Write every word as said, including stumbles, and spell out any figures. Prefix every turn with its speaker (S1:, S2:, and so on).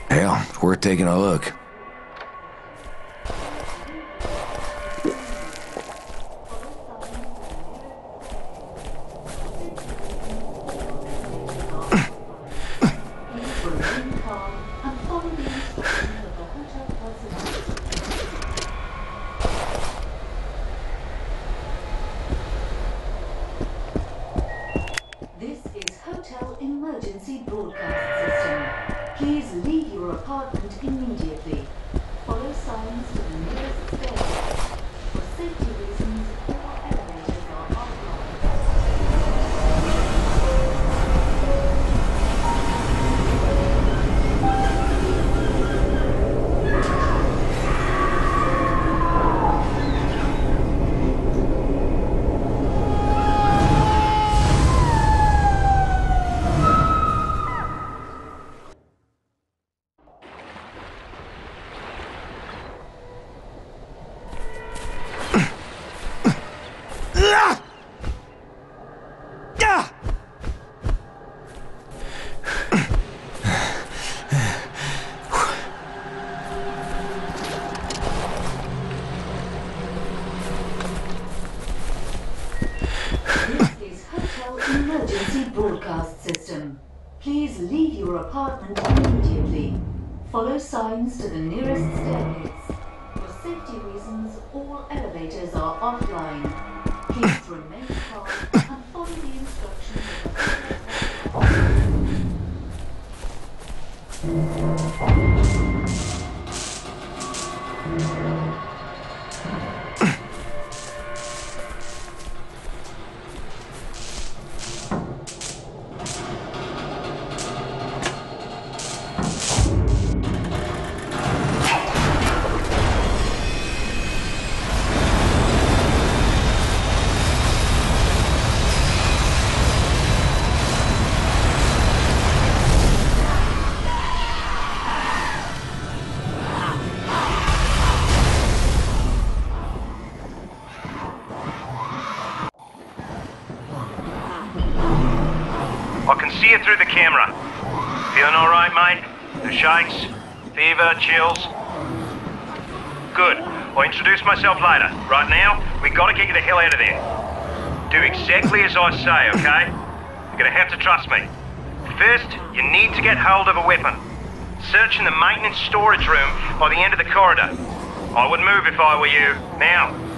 S1: Hell, it's worth taking a look.
S2: This is Hotel Emergency Broadcast System. Please leave your apartment immediately. Follow signs to the nearest stairs. For safety reasons, all elevators are offline. Emergency broadcast system. Please leave your apartment immediately. Follow signs to the nearest staircase. For safety reasons, all elevators are offline. Please remain calm and follow the instructions of
S3: I can see you through the camera. Feeling all right, mate? No shakes? Fever? Chills? Good. I'll introduce myself later. Right now, we gotta get you the hell out of there. Do exactly as I say, okay? You're gonna have to trust me. First, you need to get hold of a weapon. Search in the maintenance storage room by the end of the corridor. I would move if I were you. Now,